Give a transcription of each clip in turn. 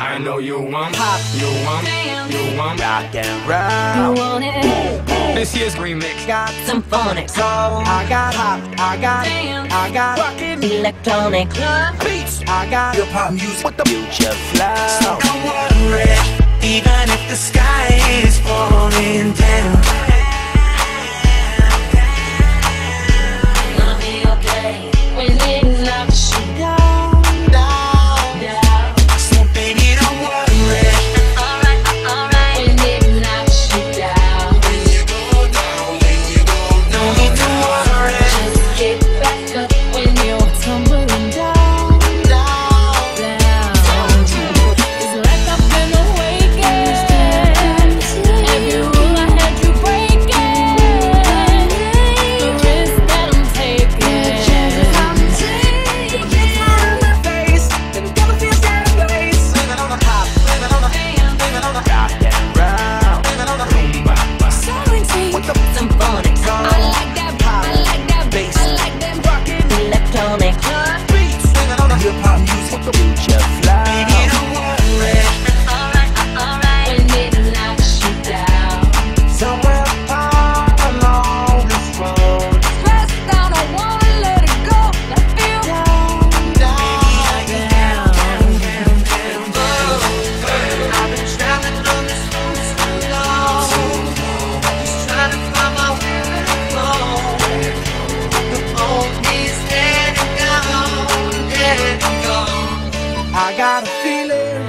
I know you want pop, you want rock and roll. You want it? This year's remix Got some phonics. I got pop, I got rockin' Electronic beats. I got hip hop music with the future flow. So don't worry, even if the sky is falling down. gonna be okay when it knocks you down. So baby, don't worry. Alright, when it knocks you down. When you go down, no need to worry. Just get back up when you're tumbling down. It's like I've been awakened. Every rule I had you breaking. The risk that I'm taking. My face, and the devil feels out of place. Living on the top, living on the Rock and roll. With some phonics. I like that pop, I like that bass, I like that rockin' electronic beats. Living on the hip hop music with the Future flow. baby, don't worry. Alright, when it knocks you down. Somewhere far along this road, Stressed out, I wanna let it go. I feel down. I've been traveling on this road so long, just trying to find my way home. The old me's dead and gone. I got a feeling.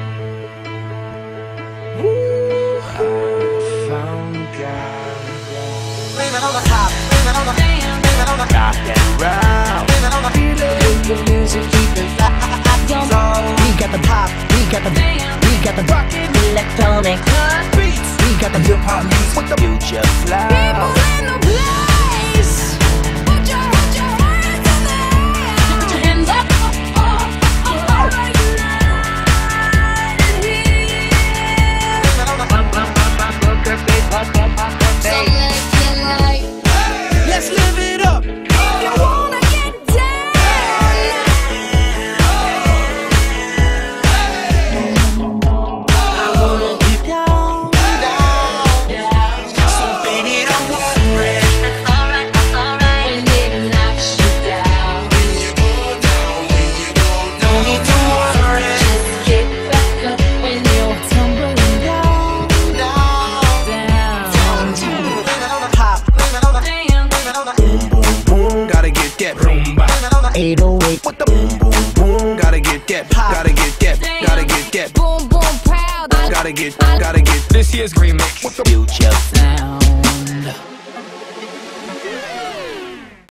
Ooh, I found God. Living on the top, living on the Rock and roll. living on the feeling. The music keeping fly. We got the pop, we got the rockin' Electronic beats. We got the hip hop music with the Future flow. in the place. Put your hands in the air. Put your hands up. Alright, so let's get light. let's live it up. You wanna get down. I wanna get down. So baby, don't worry. Alright, when it knocks you down. When you go down, no need to worry. Just get back up when you're tumbling down. Living on the top, living on the boom, boom, boom. Gotta get that rumba. 808 With the boom, boom, boom. Gotta get that, gotta get that, gotta get that. boom boom proud. Gotta get This year's remix with the Future Sound.